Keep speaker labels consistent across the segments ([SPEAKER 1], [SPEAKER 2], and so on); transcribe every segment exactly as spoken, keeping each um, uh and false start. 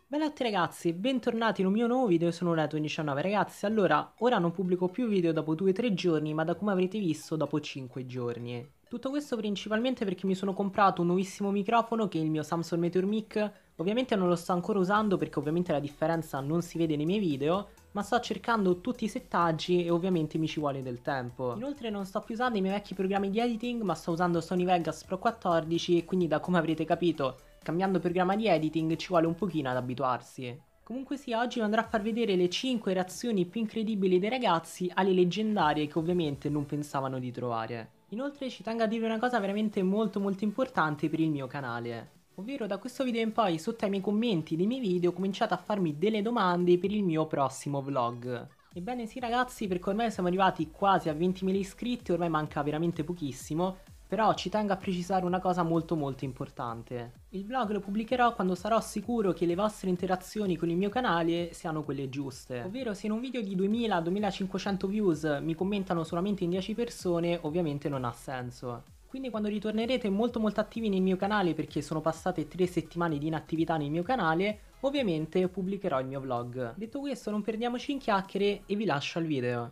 [SPEAKER 1] Bella a tutti ragazzi, bentornati in un mio nuovo video, sono Reto diciannove ragazzi. Allora, ora non pubblico più video dopo due tre giorni, ma da come avrete visto dopo cinque giorni. Tutto questo principalmente perché mi sono comprato un nuovissimo microfono che è il mio Samsung Meteor Mic. Ovviamente non lo sto ancora usando perché ovviamente la differenza non si vede nei miei video, ma sto cercando tutti i settaggi e ovviamente mi ci vuole del tempo. Inoltre non sto più usando i miei vecchi programmi di editing, ma sto usando Sony Vegas Pro quattordici e quindi da come avrete capito, cambiando programma di editing ci vuole un pochino ad abituarsi. Comunque sia, oggi vi andrò a far vedere le cinque reazioni più incredibili dei ragazzi alle leggendarie che ovviamente non pensavano di trovare. Inoltre ci tengo a dirvi una cosa veramente molto molto importante per il mio canale. Ovvero da questo video in poi sotto ai miei commenti dei miei video cominciate a farmi delle domande per il mio prossimo vlog. Ebbene sì ragazzi, perché ormai siamo arrivati quasi a ventimila iscritti, ormai manca veramente pochissimo. Però ci tengo a precisare una cosa molto molto importante. Il vlog lo pubblicherò quando sarò sicuro che le vostre interazioni con il mio canale siano quelle giuste. Ovvero se in un video di duemila duemilacinquecento views mi commentano solamente in dieci persone, ovviamente non ha senso. Quindi quando ritornerete molto molto attivi nel mio canale, perché sono passate tre settimane di inattività nel mio canale, ovviamente pubblicherò il mio vlog. Detto questo non perdiamoci in chiacchiere e vi lascio al video.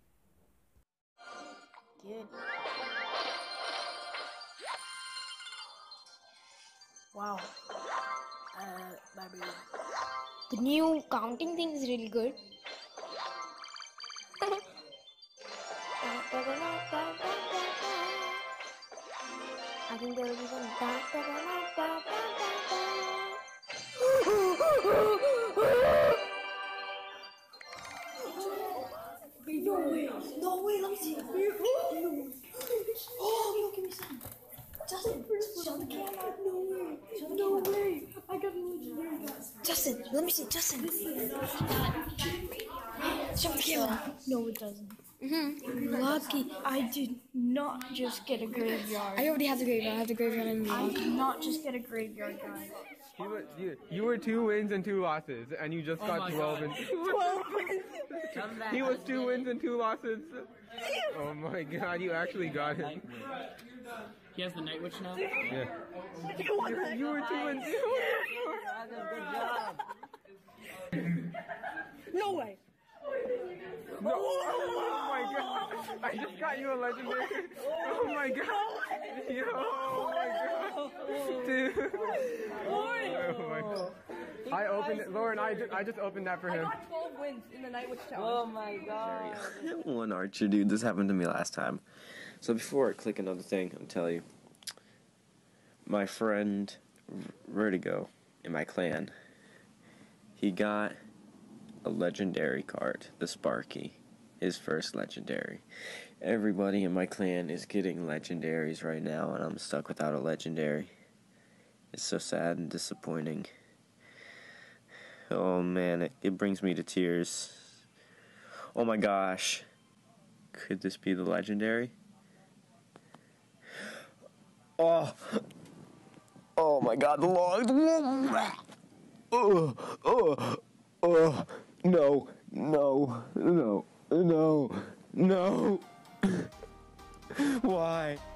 [SPEAKER 2] Good. Wow. Uh, Barbie.
[SPEAKER 3] The new counting thing is really good. I think there will be some.
[SPEAKER 2] No way! No way! Let me see. Oh, no, give me some. Justin, show the camera. No way! Show the no camera. way! I got a legendary guys.
[SPEAKER 3] Justin, let me see. Justin.
[SPEAKER 2] Show the camera. No, it doesn't.
[SPEAKER 3] Mm-hmm.
[SPEAKER 2] Lucky, I did not just get a graveyard.
[SPEAKER 3] I already have the graveyard. I have the graveyard in the
[SPEAKER 2] I
[SPEAKER 3] vlog.
[SPEAKER 2] did not just get a graveyard, guys.
[SPEAKER 4] You were, you, you were two wins and two losses, and you just got twelve and twelve wins. He was two wins and two losses. Oh my god, you actually got him.
[SPEAKER 5] He has the Night Witch now?
[SPEAKER 4] Yeah. You were two and two.
[SPEAKER 2] No way!
[SPEAKER 4] No. Oh my god. I just got you a legendary. Oh my god. Yo, oh my god. Dude. Oh my god. I opened it. Lauren, I just, I just opened that for him.
[SPEAKER 2] I got twelve wins in the Night Witch Challenge.
[SPEAKER 5] Oh my god.
[SPEAKER 6] One Archer, dude. This happened to me last time. So before I click another thing, I'm telling you, my friend Vertigo in my clan, he got a legendary card, the Sparky, his first legendary. Everybody in my clan is getting legendaries right now, and I'm stuck without a legendary. It's so sad and disappointing. Oh man, it, it brings me to tears. Oh my gosh. Could this be the legendary? Oh. Oh my god, the long. Oh, oh, oh. No, no, no, no, no. Why?